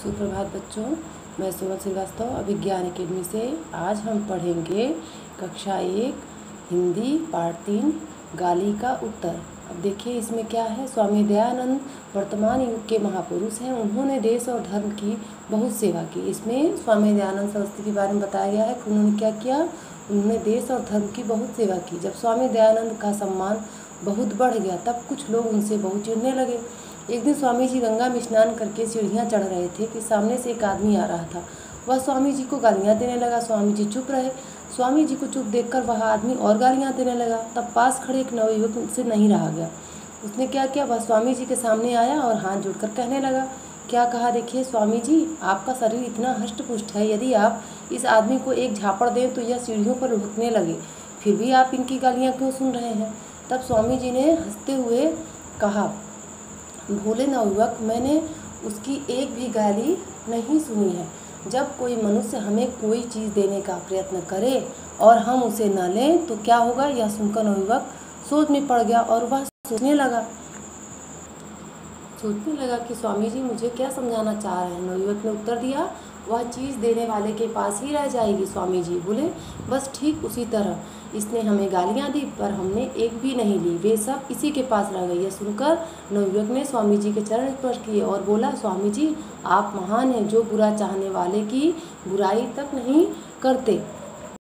सुप्रभात बच्चों, मैं सोनल श्रीवास्तव अभिज्ञान अकेडमी से। आज हम पढ़ेंगे कक्षा 1 हिंदी पाठ 3 गाली का उत्तर। अब देखिए इसमें क्या है। स्वामी दयानंद वर्तमान युग के महापुरुष हैं। उन्होंने देश और धर्म की बहुत सेवा की। इसमें स्वामी दयानंद सरस्वती के बारे में बताया गया है कि उन्होंने क्या किया। उन्होंने देश और धर्म की बहुत सेवा की। जब स्वामी दयानंद का सम्मान बहुत बढ़ गया तब कुछ लोग उनसे बहुत चिढ़ने लगे। एक दिन स्वामी जी गंगा में स्नान करके सीढ़ियाँ चढ़ रहे थे कि सामने से एक आदमी आ रहा था। वह स्वामी जी को गालियाँ देने लगा। स्वामी जी चुप रहे। स्वामी जी को चुप देखकर वह आदमी और गालियाँ देने लगा। तब पास खड़े एक नवयुवक से नहीं रहा गया। उसने क्या किया, वह स्वामी जी के सामने आया और हाथ जोड़कर कहने लगा। क्या कहा, देखिए स्वामी जी, आपका शरीर इतना हष्ट पुष्ट है, यदि आप इस आदमी को एक झापड़ दें तो यह सीढ़ियों पर लुढ़कने लगे, फिर भी आप इनकी गालियाँ क्यों सुन रहे हैं। तब स्वामी जी ने हंसते हुए कहा, भोले नवयुवक, मैंने उसकी एक भी गाली नहीं सुनी है। जब कोई मनुष्य हमें कोई चीज़ देने का प्रयत्न करे और हम उसे न लें तो क्या होगा। यह सुनकर नवयुवक सोच में पड़ गया और वह सोचने लगा कि स्वामी जी मुझे क्या समझाना चाह रहे हैं। नवयुवक ने उत्तर दिया, वह चीज़ देने वाले के पास ही रह जाएगी। स्वामी जी बोले, बस ठीक उसी तरह इसने हमें गालियाँ दी पर हमने एक भी नहीं ली, वे सब इसी के पास रह गई। यह सुनकर नवयुवक ने स्वामी जी के चरण स्पर्श किए और बोला, स्वामी जी आप महान हैं, जो बुरा चाहने वाले की बुराई तक नहीं करते।